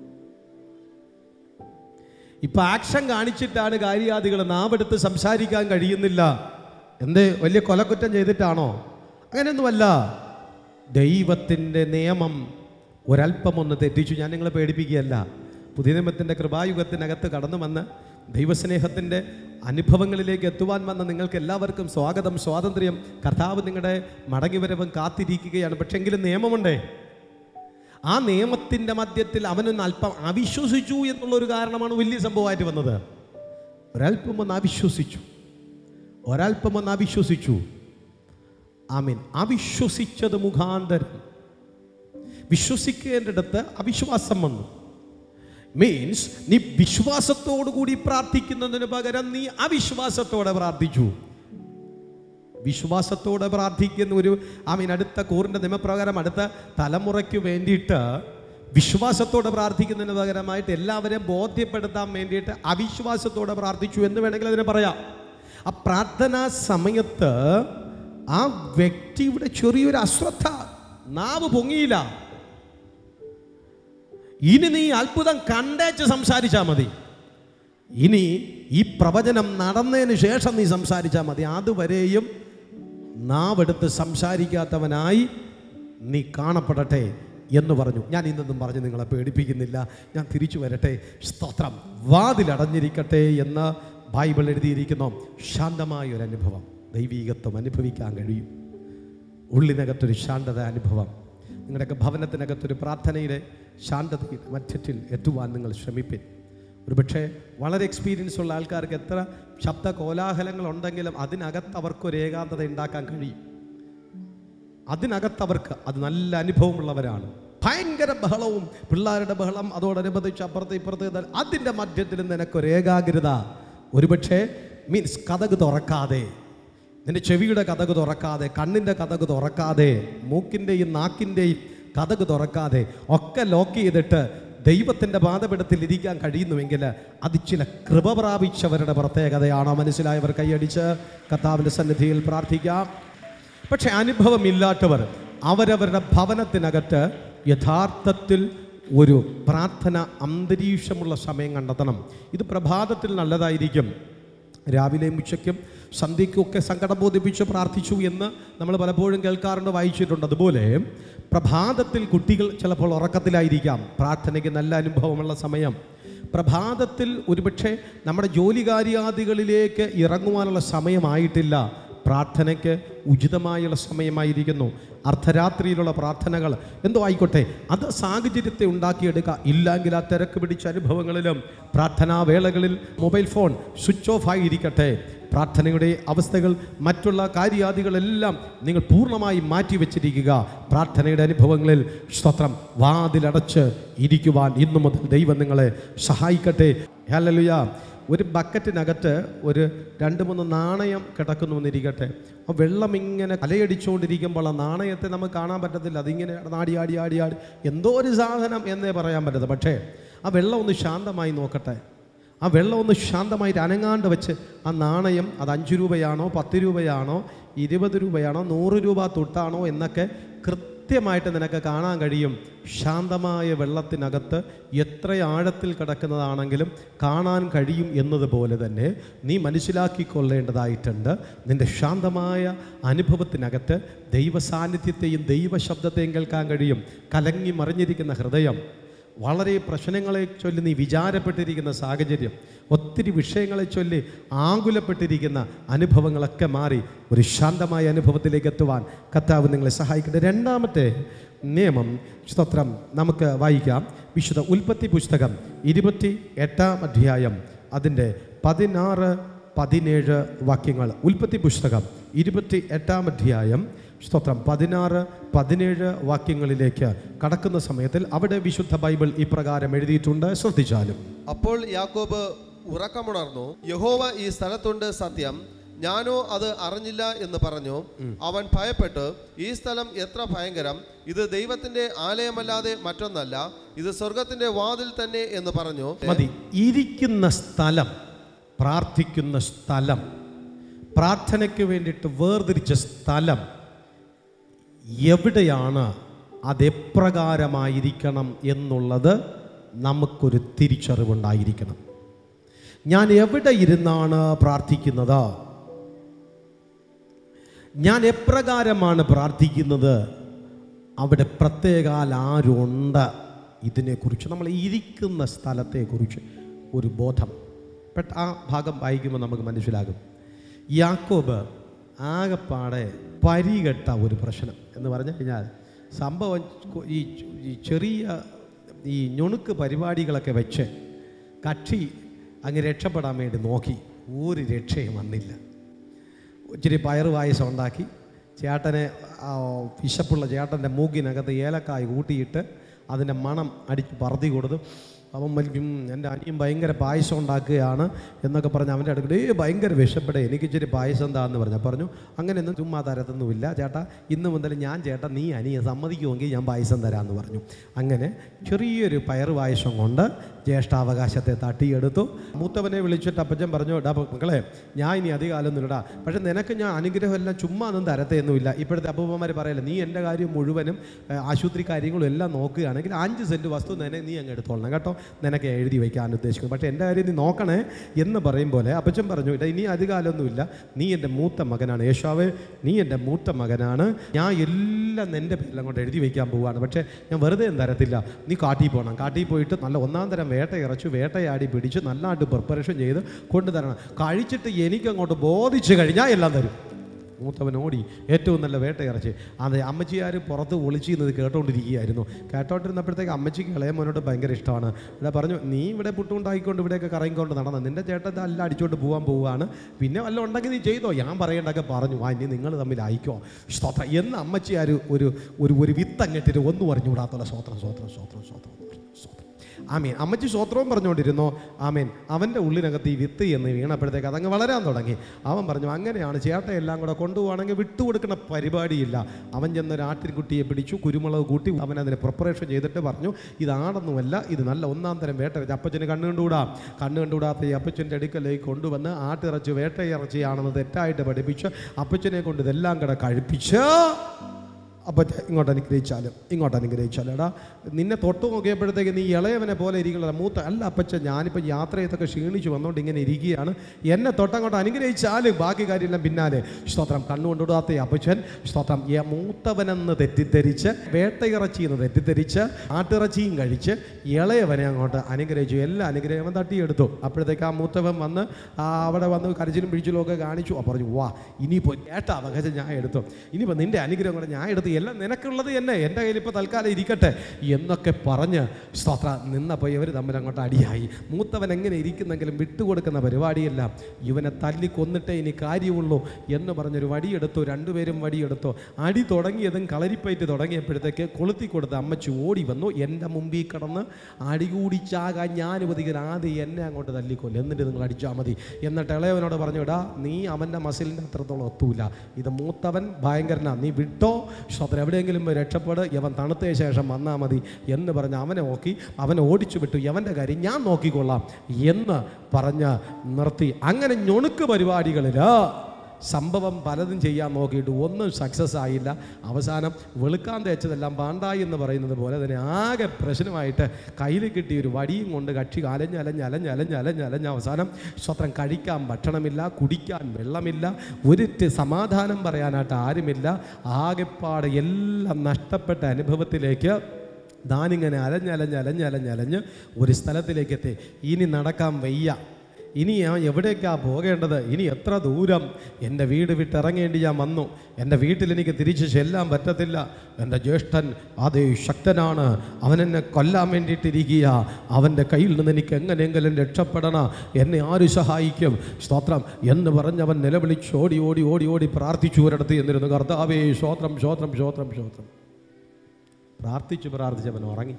ഇപ്പം ആക്ഷൻ കാണിച്ചിട്ടാണ് കാര്യാദികൾ, നാവെടുത്ത് സംസാരിക്കാൻ കഴിയുന്നില്ല. എന്തേ വലിയ കൊലക്കുറ്റം ചെയ്തിട്ടാണോ? അങ്ങനെയൊന്നുമല്ല. ദൈവത്തിൻ്റെ നിയമം ഒരല്പം ഒന്ന് തെറ്റിച്ചു. ഞാൻ നിങ്ങളെ പേടിപ്പിക്കുകയല്ല. പുതിയ നിയമത്തിൻ്റെ കൃപായുഗത്തിനകത്ത് കടന്നു വന്ന് ദൈവസ്നേഹത്തിൻ്റെ അനുഭവങ്ങളിലേക്ക് എത്തുവാൻ വന്ന നിങ്ങൾക്ക് എല്ലാവർക്കും സ്വാഗതം, സ്വാതന്ത്ര്യം. കർത്താവ് നിങ്ങളുടെ മടങ്ങിവരവും കാത്തിരിക്കുകയാണ്. പക്ഷെ എങ്കിലും നിയമമുണ്ടേ. ആ നിയമത്തിൻ്റെ മധ്യത്തിൽ അവനൊന്ന് അല്പം അവിശ്വസിച്ചു എന്നുള്ളൊരു കാരണമാണ് വലിയ സംഭവമായിട്ട് വന്നത്. ഒരല്പം ഒന്ന് അവിശ്വസിച്ചു, ഒരല്പം ഒന്ന് അവിശ്വസിച്ചു. ആമീൻ. അവിശ്വസിച്ചത് മുഖാന്തരം വിശ്വസിക്കേണ്ടിടത്ത് അവിശ്വാസം വന്നു. മീൻസ് നീ വിശ്വാസത്തോടു കൂടി പ്രാർത്ഥിക്കുന്നതിന് പകരം നീ അവിശ്വാസത്തോടെ പ്രാർത്ഥിച്ചു. വിശ്വാസത്തോടെ പ്രാർത്ഥിക്കുന്ന ഒരു ആമീൻ അടുത്ത കൂറിൻ്റെ നിയമപ്രകാരം അടുത്ത തലമുറയ്ക്ക് വേണ്ടിയിട്ട് വിശ്വാസത്തോടെ പ്രാർത്ഥിക്കുന്നതിന് പകരമായിട്ട് എല്ലാവരെയും ബോധ്യപ്പെടുത്താൻ വേണ്ടിയിട്ട് അവിശ്വാസത്തോടെ പ്രാർത്ഥിച്ചു എന്ന് വേണമെങ്കിൽ അതിനെ പറയാം. ആ പ്രാർത്ഥനാ സമയത്ത് ആ വ്യക്തിയുടെ ചെറിയൊരു അശ്രദ്ധ, നാവ് പൊങ്ങിയില്ല. ഇനി നീ അത്ഭുതം കണ്ടേച്ച് സംസാരിച്ചാൽ മതി. ഇനി ഈ പ്രവചനം നടന്നതിന് ശേഷം നീ സംസാരിച്ചാൽ മതി. അതുവരെയും നാവെടുത്ത് സംസാരിക്കാത്തവനായി നീ കാണപ്പെടട്ടെ എന്ന് പറഞ്ഞു. ഞാൻ ഇന്നൊന്നും പറഞ്ഞ് നിങ്ങളെ പേടിപ്പിക്കുന്നില്ല. ഞാൻ തിരിച്ചു വരട്ടെ. സ്തോത്രം. വാതിലടഞ്ഞിരിക്കട്ടെ എന്ന് ബൈബിൾ എഴുതിയിരിക്കുന്നു. ശാന്തമായ ഒരു അനുഭവം, ദൈവീകത്വം അനുഭവിക്കാൻ കഴിയും. ഉള്ളിനകത്തൊരു ശാന്തത അനുഭവം. നിങ്ങളുടെയൊക്കെ ഭവനത്തിനകത്തൊരു പ്രാർത്ഥനയുടെ ശാന്തതയുടെ മധ്യത്തിൽ എത്തുവാൻ നിങ്ങൾ ശ്രമിപ്പിൻ. ഒരുപക്ഷെ വളരെ എക്സ്പീരിയൻസ് ഉള്ള ആൾക്കാർക്ക് എത്ര ശബ്ദ കോലാഹലങ്ങൾ ഉണ്ടെങ്കിലും അതിനകത്ത് അവർക്കൊരു ഏകാന്തത ഉണ്ടാക്കാൻ കഴിയും. അതിനകത്തവർക്ക് അത് നല്ല അനുഭവമുള്ളവരാണ്. ഭയങ്കര ബഹളവും പിള്ളേരുടെ ബഹളം, അതോടനുബന്ധിച്ച് അപ്പുറത്ത് ഇപ്പുറത്ത്, അതിൻ്റെ മധ്യത്തിൽ നിനക്കൊരു ഏകാഗ്രത. ഒരുപക്ഷെ മീൻസ് കതക് തുറക്കാതെ, നിന്റെ ചെവിയുടെ കതക് തുറക്കാതെ, കണ്ണിൻ്റെ കതക് തുറക്കാതെ, മൂക്കിൻ്റെയും നാക്കിൻ്റെയും കതക് തുറക്കാതെ ഒക്കെ ലോക്ക് ചെയ്തിട്ട് ദൈവത്തിൻ്റെ പാദപീഠത്തിൽ ഇരിക്കാൻ കഴിയുന്നുവെങ്കിൽ അത് ചില കൃപ പ്രാപിച്ചവരുടെ പ്രത്യേകതയാണോ? മനസ്സിലായവർ കൈയടിച്ച് കർത്താവിൻ്റെ സന്നിധിയിൽ പ്രാർത്ഥിക്കാം. പക്ഷെ അനുഭവമില്ലാത്തവർ അവരവരുടെ ഭവനത്തിനകത്ത് യഥാർത്ഥത്തിൽ ഒരു പ്രാർത്ഥന അന്തരീക്ഷമുള്ള സമയം കണ്ടെത്തണം. ഇത് പ്രഭാതത്തിൽ നല്ലതായിരിക്കും. രാവിലെയും ഉച്ചയ്ക്കും സന്ധ്യയ്ക്കുമൊക്കെ സങ്കടം ബോധിപ്പിച്ച് പ്രാർത്ഥിച്ചു എന്ന് നമ്മൾ പലപ്പോഴും കേൾക്കാറുണ്ട്, വായിച്ചിട്ടുണ്ട്. അതുപോലെ പ്രഭാതത്തിൽ കുട്ടികൾ ചിലപ്പോൾ ഉറക്കത്തിലായിരിക്കാം. പ്രാർത്ഥനയ്ക്ക് നല്ല അനുഭവമുള്ള സമയം പ്രഭാതത്തിൽ. ഒരുപക്ഷെ നമ്മുടെ ജോലികാര്യാദികളിലേക്ക് ഇറങ്ങുവാനുള്ള സമയമായിട്ടില്ല, പ്രാർത്ഥനയ്ക്ക് ഉചിതമായുള്ള സമയമായിരിക്കുന്നു. അർദ്ധരാത്രിയിലുള്ള പ്രാർത്ഥനകൾ എന്തോ ആയിക്കോട്ടെ, അത് സാഹചര്യത്തെ ഉണ്ടാക്കിയെടുക്കുക. ഇല്ലെങ്കിൽ ആ തിരക്ക് പിടിച്ച അനുഭവങ്ങളിലും പ്രാർത്ഥനാ വേളകളിൽ മൊബൈൽ ഫോൺ സ്വിച്ച് ഓഫ് ആയിരിക്കട്ടെ. പ്രാർത്ഥനയുടെ അവസ്ഥകൾ, മറ്റുള്ള കാര്യാദികളെല്ലാം നിങ്ങൾ പൂർണ്ണമായി മാറ്റിവെച്ചിരിക്കുക. പ്രാർത്ഥനയുടെ അനുഭവങ്ങളിൽ സ്തോത്രം, വാതിലടച്ച് ഇരിക്കുവാൻ ഇന്നു മുതൽ ദൈവം നിങ്ങളെ സഹായിക്കട്ടെ. ഹല്ലേലൂയ. ഒരു ബക്കറ്റിനകത്ത് ഒരു രണ്ട് മൂന്ന് നാണയം കിടക്കുന്നു എന്നിരിക്കട്ടെ. ആ വെള്ളം ഇങ്ങനെ അലയടിച്ചുകൊണ്ടിരിക്കുമ്പോൾ ആ നാണയത്തെ നമുക്ക് കാണാൻ പറ്റത്തില്ല. അതിങ്ങനെ ആടി ആടി ആടി ആടി എന്തോ ഒരു സാധനം എന്നേ പറയാൻ പറ്റത്തില്ല. പക്ഷേ ആ വെള്ളം ഒന്ന് ശാന്തമായി നോക്കട്ടെ. ആ വെള്ളം ഒന്ന് ശാന്തമായിട്ട് അനങ്ങാണ്ട് വെച്ച് ആ നാണയം അത് അഞ്ച് രൂപയാണോ പത്ത് രൂപയാണോ ഇരുപത് രൂപയാണോ നൂറ് രൂപ തൊട്ടാണോ എന്നൊക്കെ കൃത്യമായിട്ട് നിനക്ക് കാണാൻ കഴിയും. ശാന്തമായ വെള്ളത്തിനകത്ത് എത്ര ആഴത്തിൽ കിടക്കുന്നതാണെങ്കിലും കാണാൻ കഴിയും എന്നതുപോലെ തന്നെ നീ മനസ്സിലാക്കിക്കൊള്ളേണ്ടതായിട്ടുണ്ട്. നിൻ്റെ ശാന്തമായ അനുഭവത്തിനകത്ത് ദൈവ സാന്നിധ്യത്തെയും ദൈവശബ്ദത്തെയും കേൾക്കാൻ കഴിയും. കലങ്ങി മറിഞ്ഞിരിക്കുന്ന ഹൃദയം, വളരെ പ്രശ്നങ്ങളെ ചൊല്ലി നീ വിചാരപ്പെട്ടിരിക്കുന്ന സാഹചര്യം, ഒത്തിരി വിഷയങ്ങളെ ചൊല്ലി ആകുലപ്പെട്ടിരിക്കുന്ന അനുഭവങ്ങളൊക്കെ മാറി ഒരു ശാന്തമായ അനുഭവത്തിലേക്ക് എത്തുവാൻ കർത്താവ് നിങ്ങളെ സഹായിക്കട്ടെ. രണ്ടാമത്തെ നിയമം സ്തോത്രം നമുക്ക് വായിക്കാം. വിശുദ്ധ ഉൽപ്പത്തി പുസ്തകം ഇരുപത്തി എട്ടാം അധ്യായം അതിൻ്റെ പതിനാറ് പതിനേഴ് വാക്യങ്ങൾ. ഉൽപ്പത്തി പുസ്തകം ഇരുപത്തി എട്ടാം അധ്യായം സ്തോത്രം പതിനാറ് പതിനേഴ് വാക്യങ്ങളിലേക്ക് കടക്കുന്ന സമയത്തിൽ അവിടെ വിശുദ്ധ ബൈബിൾ ഇപ്രകാരം എഴുതിയിട്ടുണ്ട്, ശ്രദ്ധിച്ചാലും.
അപ്പോൾ യാക്കോബ് ഉറക്കമുണർന്നു, യഹോവ ഈ സ്ഥലത്തുണ്ട് സത്യം, ഞാനോ അത് അറിഞ്ഞില്ല എന്ന് പറഞ്ഞു. അവൻ ഭയപ്പെട്ട്, ഈ സ്ഥലം എത്ര ഭയങ്കരം, ഇത് ദൈവത്തിന്റെ ആലയമല്ലാതെ മറ്റൊന്നല്ല, ഇത് സ്വർഗത്തിന്റെ വാതിൽ തന്നെ എന്ന് പറഞ്ഞു.
മതി. ഇരിക്കുന്ന സ്ഥലം, പ്രാർത്ഥിക്കുന്ന സ്ഥലം, പ്രാർത്ഥനയ്ക്ക് വേണ്ടിയിട്ട് വേർതിരിച്ച സ്ഥലം എവിടെയാണ്, അതെപ്രകാരമായിരിക്കണം എന്നുള്ളത് നമുക്കൊരു തിരിച്ചറിവുണ്ടായിരിക്കണം. ഞാൻ എവിടെ ഇരുന്നാണ് പ്രാർത്ഥിക്കുന്നത്, ഞാൻ എപ്രകാരമാണ് പ്രാർത്ഥിക്കുന്നത്, അവിടെ പ്രത്യേകാൽ ആരുണ്ട്, ഇതിനെക്കുറിച്ച് നമ്മൾ ഇരിക്കുന്ന സ്ഥലത്തെക്കുറിച്ച് ഒരു ബോധം പെട്ട ആ ഭാഗം വായിക്കുമ്പോൾ നമുക്ക് മനസ്സിലാകും. യാക്കോബ് ആകെപ്പാടെ പരികെട്ട ഒരു പ്രശ്നം എന്ന് പറഞ്ഞു കഴിഞ്ഞാൽ, സംഭവം ഈ ഈ ചെറിയ ഈ ഞുണുക്ക് പരിപാടികളൊക്കെ വെച്ച് കക്ഷി അങ്ങ് രക്ഷപ്പെടാൻ വേണ്ടി നോക്കി, ഒരു രക്ഷയും വന്നില്ല. ഇച്ചിരി പയറ് പായസം ഉണ്ടാക്കി ചേട്ടനെ, വിശപ്പുള്ള ചേട്ടൻ്റെ മൂക്കിനകത്ത് ഏലക്കായ് കൂട്ടിയിട്ട് അതിൻ്റെ മണം അടിച്ച് പറത്തി കൊടുത്തു. അവൻ വലിക്കും, എൻ്റെ അനിയൻ ഭയങ്കര പായസം ഉണ്ടാക്കുകയാണ് എന്നൊക്കെ പറഞ്ഞ് അവൻ്റെ അടുക്കൽ ഏ ഭയങ്കര വിശപ്പെടേ, എനിക്കിച്ചിരി പായസം എന്താന്ന് പറഞ്ഞു. പറഞ്ഞു അങ്ങനെയൊന്നും ചുമ്മാ തരത്തൊന്നുമില്ല ചേട്ടാ, ഇന്ന് മുതൽ ഞാൻ ചേട്ടാ നീ അനിയൻ സമ്മതിക്കുമെങ്കിൽ ഞാൻ പായസം തരാമെന്ന് പറഞ്ഞു. അങ്ങനെ ചെറിയൊരു പയറ് പായസം കൊണ്ട് ജ്യേഷ്ഠാവകാശത്തെ തട്ടിയെടുത്തു. മൂത്തവനെ വിളിച്ചിട്ട് അപ്പച്ചൻ പറഞ്ഞു, ഡാ മക്കളെ, ഞാൻ ഇനി അധികാലൊന്നുമില്ലടാ, പക്ഷെ നിനക്ക് ഞാൻ അനുഗ്രഹമെല്ലാം ചുമ്മാ ഒന്നും തരത്തേന്നുമില്ല. ഇപ്പോഴത്തെ അപ്പൂപ്പന്മാർ പറയല്ലേ, നീ എൻ്റെ കാര്യം മുഴുവനും ആശുപത്രി കാര്യങ്ങളും എല്ലാം നോക്കുകയാണെങ്കിൽ അഞ്ച് സെൻറ്റ് വസ്തു തന്നെ നീ അങ്ങ് എടുത്തോളണം കേട്ടോ, നിനക്ക് എഴുതി വയ്ക്കാൻ ഉദ്ദേശിക്കുന്നു, പക്ഷേ എൻ്റെ കാര്യം നീ നോക്കണേ എന്ന് പറയും പോലെ അപ്പച്ചൻ പറഞ്ഞു, ഇല്ല ഇനി അധികാലമൊന്നുമില്ല, നീ എൻ്റെ മൂത്ത മകനാണ്, യേശാവേ നീ എൻ്റെ മൂത്ത മകനാണ്, ഞാൻ എല്ലാം നിൻ്റെ പേരിലും കൊണ്ട് എഴുതി വയ്ക്കാൻ പോവുകയാണ്, പക്ഷേ ഞാൻ വെറുതെ ഒന്നും തരത്തില്ല, നീ കാട്ടിൽ പോകണം, കാട്ടിൽ പോയിട്ട് നല്ല ഒന്നാം തരം വേട്ട ഇറച്ചു വേട്ടയാടി പിടിച്ച് നല്ലതായിട്ട് പ്രിപ്പറേഷൻ ചെയ്ത് കൊണ്ടുതരണം, കഴിച്ചിട്ട് എനിക്കങ്ങോട്ട് ബോധിച്ചു കഴിഞ്ഞാൽ എല്ലാം തരും. മൂത്തവൻ ഓടി ഏറ്റവും നല്ല വേട്ടയിറച്ചി. അത് അമ്മച്ചിയാർ പുറത്ത് ഒളിച്ചിരുന്നത് കേട്ടോണ്ടിരിക്കുകയായിരുന്നു. കേട്ടോണ്ടിരുന്നപ്പോഴത്തേക്ക് അമ്മച്ചിക്ക് ഇളയ മോനോട് ഭയങ്കര ഇഷ്ടമാണ്. ഇവിടെ പറഞ്ഞു, നീ ഇവിടെ പുട്ടുണ്ടായിക്കൊണ്ട് ഇവിടെയൊക്കെ കറങ്ങിക്കൊണ്ട് നടന്നു, നിൻ്റെ ചേട്ടൻ എല്ലാം അടിച്ചോണ്ട് പോകാൻ പോവുകയാണ്, പിന്നെ വല്ല ഉണ്ടെങ്കിൽ നീ ചെയ്തോ, ഞാൻ പറയേണ്ടൊക്കെ പറഞ്ഞു, ആ ഇനി നിങ്ങൾ തമ്മിൽ അയക്കോ സ്തോത്രം എന്ന് അമ്മച്ചിയാർ ഒരു ഒരു ഒരു വിത്തങ്ങിട്ടിട്ട് ഒന്നും അറിഞ്ഞുകൂടാത്തുള്ള സ്വോത്രം സ്വോത്രം സ്വോത്രം സ്വോത്രം സ്വോത്രം. ആമീൻ. അമ്മച്ചി സ്വോത്രവും പറഞ്ഞുകൊണ്ടിരുന്നു. ആമീൻ. അവൻ്റെ ഉള്ളിനകത്ത് ഈ വിത്ത് എന്ന് വീണപ്പോഴത്തേക്ക് അതങ്ങ് വളരാൻ തുടങ്ങി. അവൻ പറഞ്ഞു, അങ്ങനെയാണ് ചേട്ടയെല്ലാം കൂടെ കൊണ്ടുപോകണമെങ്കിൽ വിട്ടുകൊടുക്കുന്ന പരിപാടിയില്ല. അവൻ ചെന്നൊരു ആട്ടിൻകുട്ടിയെ പിടിച്ചു, കുരുമുളക് കൂട്ടി അവൻ അതിനെ പ്രിപ്പറേഷൻ ചെയ്തിട്ട് പറഞ്ഞു, ഇതാണെന്നുമല്ല, ഇത് നല്ല ഒന്നാം തരം വേട്ടയിറച്ചി. അപ്പച്ചന് കണ്ണു കണ്ടുകൂടാ. കണ്ണു കണ്ടുകൂടാത്ത ഈ അപ്പച്ചൻ്റെ അടുക്കലേക്ക് കൊണ്ടുവന്ന് ആട്ടിറച്ചി വേട്ടയിറച്ചിയാണെന്ന് തെറ്റായിട്ട് പഠിപ്പിച്ച് അപ്പച്ചനെ കൊണ്ട് ഇതെല്ലാം കൂടെ കഴിപ്പിച്ച് അപ്പം ഇങ്ങോട്ട് അനുഗ്രഹിച്ചാലും ഇങ്ങോട്ട് അനുഗ്രഹിച്ചാലും എടാ നിന്നെ തൊട്ട് നോക്കിയപ്പോഴത്തേക്ക് നീ ഇളയവനെ പോലെ ഇരിക്കണ മൂത്ത അല്ല അപ്പച്ച, ഞാനിപ്പോൾ യാത്ര ചെയ്തൊക്കെ ക്ഷീണിച്ച് വന്നുകൊണ്ട് ഇങ്ങനെ ഇരിക്കുകയാണ്, എന്നെ തൊട്ടങ്ങോട്ട് അനുഗ്രഹിച്ചാലും ബാക്കി കാര്യമെല്ലാം പിന്നാലെ. സ്തോത്രം. കണ്ണുകൊണ്ടിടാത്ത അപ്പച്ചൻ സ്തോത്രം മൂത്തവനെന്ന് തെറ്റിദ്ധരിച്ച് വേട്ടയിറച്ചിയെന്ന് തെറ്റിദ്ധരിച്ച് ആട്ടിറച്ചിയും കഴിച്ച് ഇളയവനെ അങ്ങോട്ട് അനുഗ്രഹിച്ചു. എല്ലാ അനുഗ്രഹവും തട്ടിയെടുത്തു. അപ്പോഴത്തേക്ക് ആ മൂത്തവൻ വന്ന് അവിടെ വന്ന് കരച്ചിലും പിടിച്ചിലും ഒക്കെ കാണിച്ചു. അപ്പോൾ പറഞ്ഞു, വാ ഇനിയിപ്പോൾ ഏട്ടാ വകച്ച ഞാൻ എടുത്തു, ഇനിയിപ്പോൾ നിൻ്റെ അനുഗ്രഹം കൂടെ ഞാൻ എടുത്ത് എല്ലാം നിനക്കുള്ളത് എന്നെ എൻ്റെ കയ്യിൽ ഇപ്പോൾ തൽക്കാലം ഇരിക്കട്ടെ എന്നൊക്കെ പറഞ്ഞ് സ്തോത്ര നിന്നപ്പോൾ ഇവർ തമ്മിൽ അങ്ങോട്ട് അടിയായി. മൂത്തവൻ എങ്ങനെ ഇരിക്കുന്നെങ്കിലും വിട്ടുകൊടുക്കുന്ന പരിപാടിയല്ല. ഇവനെ തല്ലി കൊന്നിട്ടേ ഇനി കാര്യമുള്ളൂ എന്ന് പറഞ്ഞൊരു വടിയെടുത്തു. രണ്ടുപേരും വടിയെടുത്തു. അടി തുടങ്ങിയതും കളരിപ്പയറ്റ് തുടങ്ങിയപ്പോഴത്തേക്ക് കൊളുത്തി കൊടുത്ത് അമ്മച്ചി ഓടി വന്നു. എൻ്റെ മുമ്പിൽ കിടന്ന് അടികൂടിച്ചാകാൻ ഞാൻ ഉപധികൻ ആദ്യം എന്നെ അങ്ങോട്ട് തല്ലിക്കൊല്ലും, എന്നിട്ട് നിങ്ങൾ അടിച്ചാൽ മതി. എന്നിട്ട് ഇളയവനോട് പറഞ്ഞു, ഇടാ നീ അവൻ്റെ മസിലിൻ്റെ അത്രത്തോളം ഒത്തൂല, ഇത് മൂത്തവൻ ഭയങ്കരനാ, നീ വിട്ടോ സ്തോത്രം, എവിടെയെങ്കിലും രക്ഷപ്പെട്, യവൻ തണുത്ത ശേഷം വന്നാൽ മതി എന്ന് പറഞ്ഞ് അവനെ നോക്കി അവനെ ഓടിച്ചു വിട്ടു. യവൻ്റെ കാര്യം ഞാൻ നോക്കിക്കൊള്ളാം എന്ന് പറഞ്ഞ് നിർത്തി. അങ്ങനെ ഞൊണുക്ക് പരിപാടികളിൽ സംഭവം പലതും ചെയ്യാൻ നോക്കിയിട്ട് ഒന്നും സക്സസ് ആയില്ല. അവസാനം വെളുക്കാൻ തേച്ചതെല്ലാം പാണ്ടായി എന്ന് പറയുന്നത് പോലെ തന്നെ ആകെ പ്രശ്നമായിട്ട് കയ്യിൽ കിട്ടിയ ഒരു വടിയും കൊണ്ട് കക്ഷി അലഞ്ഞ് അലഞ്ഞ് അലഞ്ഞ് അലഞ്ഞ് അലഞ്ഞ് അലഞ്ഞ് അവസാനം സ്വത്രം കഴിക്കാൻ ഭക്ഷണമില്ല, കുടിക്കാൻ വെള്ളമില്ല, ഒരിറ്റ് സമാധാനം പറയാനായിട്ട് ആരുമില്ല. ആകെപ്പാട് എല്ലാം നഷ്ടപ്പെട്ട അനുഭവത്തിലേക്ക് താനിങ്ങനെ അലഞ്ഞലഞ്ഞ് അലഞ്ഞലഞ്ഞ് അലഞ്ഞ് ഒരു സ്ഥലത്തിലേക്ക് എത്തി. ഇനി നടക്കാൻ വയ്യ, ഇനി ഞാൻ എവിടേക്കാണ് പോകേണ്ടത്, ഇനി എത്ര ദൂരം, എൻ്റെ വീട് വിട്ടിറങ്ങേണ്ടി ഞാൻ വന്നു, എൻ്റെ വീട്ടിലെനിക്ക് തിരിച്ച് ചെല്ലാൻ പറ്റത്തില്ല, എൻ്റെ ജ്യേഷ്ഠൻ അതേ ശക്തനാണ്, അവനെന്നെ കൊല്ലാൻ വേണ്ടിയിട്ടിരിക്കുക, അവൻ്റെ കയ്യിൽ നിന്ന് എനിക്ക് എങ്ങനെയെങ്കിലും രക്ഷപ്പെടണം, എന്നെ ആര് സഹായിക്കും സ്തോത്രം എന്ന് പറഞ്ഞവൻ നിലവിളിച്ച് ഓടി ഓടി ഓടി ഓടി പ്രാർത്ഥിച്ചു ഒരിടത്ത് എന്നിരുന്നു. കർത്താവേ സ്തോത്രം സ്തോത്രം സ്തോത്രം സ്തോത്രം. പ്രാർത്ഥിച്ചു പ്രാർത്ഥിച്ചവൻ ഉറങ്ങി.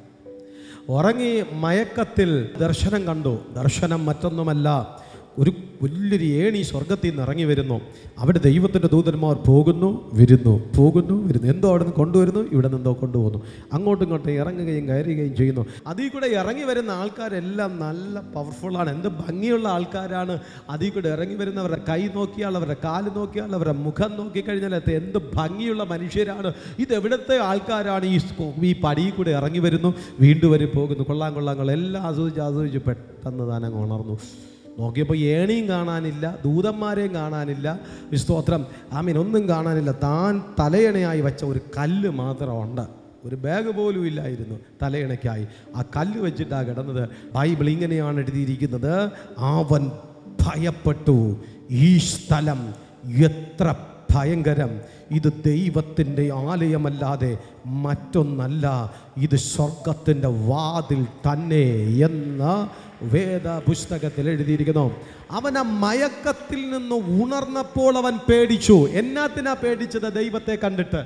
ഉറങ്ങി മയക്കത്തിൽ ദർശനം കണ്ടു. ദർശനം മറ്റൊന്നുമല്ല, ഒരു വലിയൊരു ഏണി സ്വർഗത്തിൽ നിന്ന് ഇറങ്ങി വരുന്നു. അവിടെ ദൈവത്തിൻ്റെ ദൂതന്മാർ പോകുന്നു വരുന്നു പോകുന്നു വരുന്നു. എന്തോ അവിടെ നിന്ന് കൊണ്ടുവരുന്നു, ഇവിടെ നിന്നെന്തോ കൊണ്ടുപോകുന്നു. അങ്ങോട്ടും ഇങ്ങോട്ടും ഇറങ്ങുകയും കയറുകയും ചെയ്യുന്നു. അതിൽ കൂടെ ഇറങ്ങി വരുന്ന ആൾക്കാരെല്ലാം നല്ല പവർഫുള്ളാണ്, എന്ത് ഭംഗിയുള്ള ആൾക്കാരാണ്. അതിൽ കൂടെ ഇറങ്ങി വരുന്നവരുടെ കൈ നോക്കിയാൽ, അവരുടെ കാല് നോക്കിയാൽ, അവരുടെ മുഖം നോക്കിക്കഴിഞ്ഞാൽ എന്ത് ഭംഗിയുള്ള മനുഷ്യരാണ്. ഇതെവിടുത്തെ ആൾക്കാരാണ്? ഈ ഈ പടിയിൽ കൂടെ ഇറങ്ങി വരുന്നു, വീണ്ടും വരെ പോകുന്നു. കൊള്ളാൻ കൊള്ളാങ്ങൾ എല്ലാം ആസ്വദിച്ച് ആസ്വദിച്ച് പെട്ടെന്ന് തന്നെ ഉണർന്നു. നോക്കിയപ്പോൾ ഏണിയും കാണാനില്ല, ദൂതന്മാരെയും കാണാനില്ല, സ്തോത്രം ആമീൻ ഒന്നും കാണാനില്ല. താൻ തലയണയായി വെച്ച ഒരു കല്ല് മാത്രമുണ്ട്. ഒരു ബാഗ് പോലും ഇല്ലായിരുന്നു തലയണയ്ക്കായി. ആ കല്ല് വെച്ചിട്ടാണ് കിടന്നത്. ബൈബിൾ ഇങ്ങനെയാണ് എഴുതിയിരിക്കുന്നത്, അവൻ ഭയപ്പെട്ടു, ഈ സ്ഥലം എത്ര ഭയങ്കരം, ഇത് ദൈവത്തിൻ്റെ ആലയമല്ലാതെ മറ്റൊന്നല്ല, ഇത് സ്വർഗത്തിൻ്റെ വാതിൽ തന്നെ എന്ന് വേദ പുസ്തകത്തിൽ എഴുതിയിരിക്കുന്നു. അവൻ ആ മയക്കത്തിൽ നിന്ന് ഉണർന്നപ്പോൾ അവൻ പേടിച്ചു. എന്നാത്തിനാ പേടിച്ചത്? ദൈവത്തെ കണ്ടിട്ട്.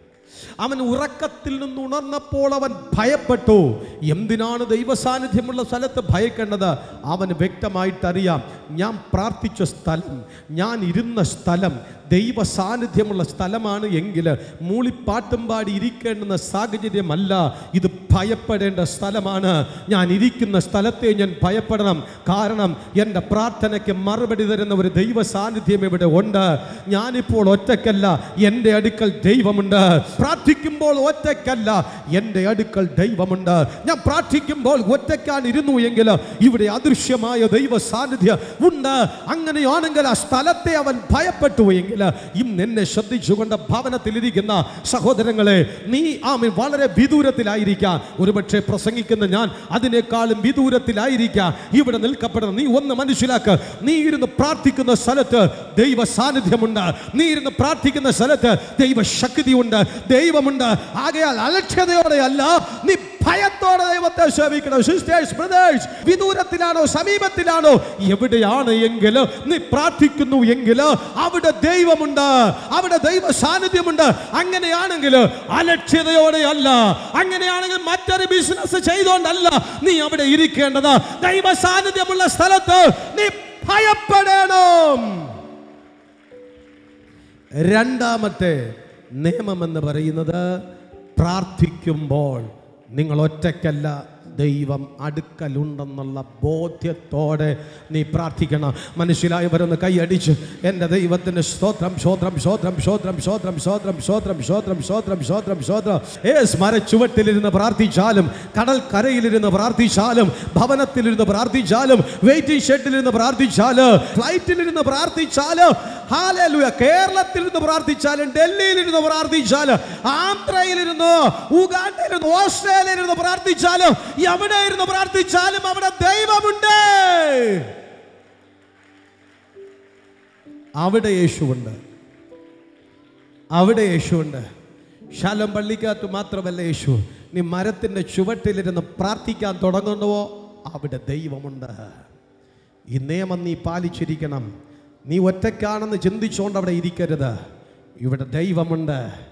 അവൻ ഉറക്കത്തിൽ നിന്ന് ഉണർന്നപ്പോൾ അവൻ ഭയപ്പെട്ടു. എന്തിനാണ് ദൈവസാന്നിധ്യമുള്ള സ്ഥലത്ത് ഭയക്കേണ്ടത്? അവന് വ്യക്തമായിട്ടറിയാം, ഞാൻ പ്രാർത്ഥിച്ച സ്ഥലം, ഞാൻ ഇരുന്ന സ്ഥലം ദൈവ സാന്നിധ്യമുള്ള സ്ഥലമാണ് എങ്കിൽ മൂളിപ്പാട്ടും പാടി ഇരിക്കേണ്ടുന്ന സാഹചര്യമല്ല, ഇത് ഭയപ്പെടേണ്ട സ്ഥലമാണ്. ഞാൻ ഇരിക്കുന്ന സ്ഥലത്തെ ഞാൻ ഭയപ്പെടണം. കാരണം എൻ്റെ പ്രാർത്ഥനയ്ക്ക് മറുപടി തരുന്ന ഒരു ദൈവ സാന്നിധ്യം ഇവിടെ ഉണ്ട്. ഞാനിപ്പോൾ ഒറ്റയ്ക്കല്ല, എൻ്റെ അടുക്കൽ ദൈവമുണ്ട്. പ്രാർത്ഥിക്കുമ്പോൾ ഒറ്റയ്ക്കല്ല, എൻ്റെ അടുക്കൽ ദൈവമുണ്ട്. ഞാൻ പ്രാർത്ഥിക്കുമ്പോൾ ഒറ്റയ്ക്കാൻ ഇരുന്നു എങ്കിൽ ഇവിടെ അദൃശ്യമായ ദൈവ സാന്നിധ്യം ഉണ്ട്. അങ്ങനെയാണെങ്കിൽ ആ സ്ഥലത്തെ അവൻ ഭയപ്പെട്ടു എങ്കിൽ ഇന്ന് എന്നെ ശ്രദ്ധിച്ചുകൊണ്ട് ഭവനത്തിലിരിക്കുന്ന സഹോദരങ്ങളെ, നീ ആമീൻ വളരെ വിദൂരത്തിലായിരിക്കാം, ഒരുപക്ഷെ പ്രസംഗിക്കുന്ന ഞാൻ അതിനേക്കാളും വിദൂരത്തിലായിരിക്കാം ഇവിടെ നിൽക്കപ്പെടുന്നത്. നീ ഒന്ന് മനസ്സിലാക്കുക, നീ ഇരുന്ന് പ്രാർത്ഥിക്കുന്ന സ്ഥലത്ത് ദൈവ സാന്നിധ്യമുണ്ട്. നീ ഇരുന്ന് പ്രാർത്ഥിക്കുന്ന സ്ഥലത്ത് ദൈവ ശക്തിയുണ്ട്, ദൈവമുണ്ട്. ആകയാൽ അലക്ഷ്യതയോടെ അല്ല, നീ ഭയത്തോടെ ദൈവത്തെ സേവിക്കണം. സിസ്റ്റേഴ്സ്, ബ്രദേഴ്സ്, വിദൂരത്തിലാണോ സമീപത്തിലാണോ എവിടെയാണ് എങ്കിൽ നീ പ്രാർത്ഥിക്കുന്നു എങ്കിൽ അവിടെ ദൈവമുണ്ട്, അവിടെ ദൈവ സാന്നിധ്യമുണ്ട്. അങ്ങനെയാണെങ്കിൽ അലക്ഷ്യതയോടെ അല്ല, അങ്ങനെയാണെങ്കിൽ മറ്റൊരു ബിസിനസ് ചെയ്തുകൊണ്ടല്ല നീ അവിടെ ഇരിക്കേണ്ടത്. ദൈവ സാന്നിധ്യമുള്ള സ്ഥലത്ത് നീ ഭയപ്പെടണം. രണ്ടാമത്തെ നിയമം എന്ന് പറയുന്നത്, പ്രാർത്ഥിക്കുമ്പോൾ നിങ്ങൾ ഒറ്റയ്ക്കല്ല, ദൈവം അടുക്കലുണ്ടെന്നുള്ള ബോധ്യത്തോടെ നീ പ്രാർത്ഥിക്കണം. മനസ്സിലായവരൊന്ന് കൈയടിച്ച് എൻ്റെ ദൈവത്തിന് സ്തോത്രം, സ്തോത്രം, സ്തോത്രം, സ്തോത്രം, സ്തോത്രം, സ്തോത്രം, സ്തോത്രം, സ്തോത്രം, സ്തോത്രം, സ്തോത്രം, സ്തോത്രം. ഏസ് മരച്ചുവട്ടിലിരുന്ന് പ്രാർത്ഥിച്ചാലും, കടൽക്കരയിലിരുന്ന് പ്രാർത്ഥിച്ചാലും, ഭവനത്തിലിരുന്ന് പ്രാർത്ഥിച്ചാലും, വെയിറ്റിംഗ് ഷെഡിലിരുന്ന് പ്രാർത്ഥിച്ചാലും, ഫ്ലൈറ്റിലിരുന്ന് പ്രാർത്ഥിച്ചാലും, ഹല്ലേലൂയ, കേരളത്തിലിരുന്ന് പ്രാർത്ഥിച്ചാലും, ഡൽഹിയിലിരുന്ന് പ്രാർത്ഥിച്ചാലും, ആന്ധ്രയിലിരുന്ന്, ഉഗാണ്ടയിലിരുന്ന്, ഓസ്ട്രേലിയയിലിരുന്ന് പ്രാർത്ഥിച്ചാലും, എവിടെ ഇരുന്ന് പ്രാർത്ഥിച്ചാലും അവിടെ ദൈവമുണ്ട്, അവിടെ യേശുവുണ്ട്, അവിടെ യേശുവുണ്ട്. ശാലോം പള്ളിക്കകത്ത് മാത്രമല്ല യേശു. നീ മരത്തിൻ്റെ ചുവട്ടിലിരുന്ന് പ്രാർത്ഥിക്കാൻ തുടങ്ങുന്നുവോ അവിടെ ദൈവമുണ്ട്. ഈ നിയമം നീ പാലിച്ചിരിക്കണം. നീ ഒറ്റയ്ക്കാണെന്ന് ചിന്തിച്ചുകൊണ്ട് അവിടെ ഇരിക്കരുത്. ഇവിടെ ദൈവമുണ്ട്.